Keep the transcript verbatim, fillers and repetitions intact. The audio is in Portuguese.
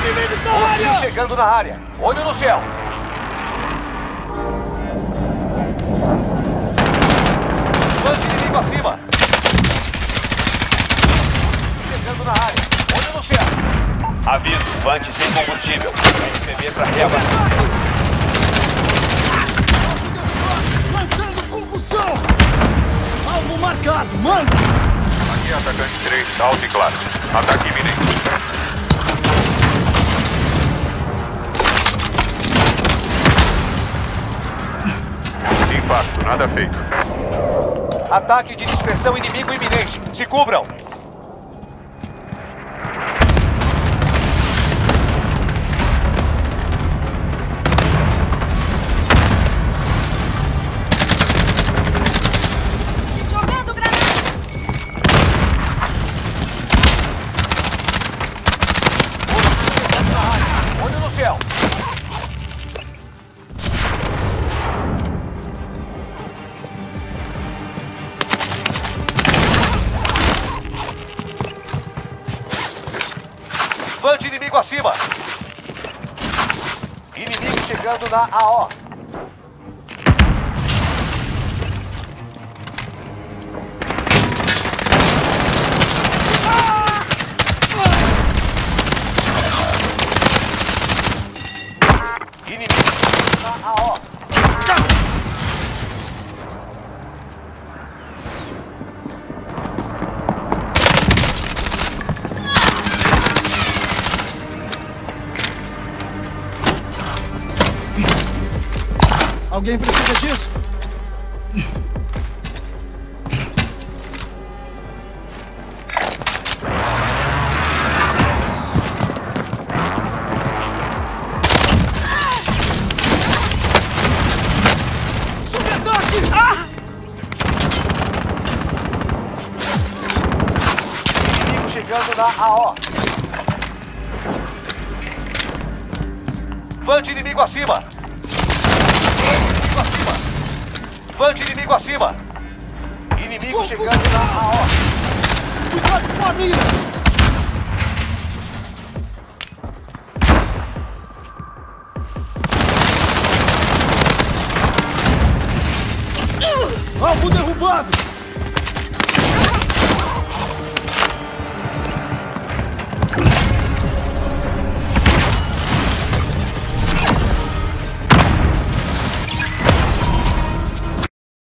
Hostil chegando na área. Olho no céu. Bande inimigo acima. Chegando na área. Olho no céu. Aviso, Bunker sem combustível. R P B para reabastecer. Lançando concussão! Alvo marcado, mano! Aqui atacante três, alto e claro. Ataque iminente. Impacto, nada feito. Ataque de dispersão inimigo iminente. Se cubram. Jogando granada. Olho no céu. Bande inimigo acima. Inimigo chegando na A O. Inimigo chegando na A O. Alguém precisa disso? Sobre-ataque! Ah! Inimigo chegando na A O. Bande inimigo acima. Inimigo acima. Bande inimigo acima. Inimigo chegando na A O. Cuidado com a mira!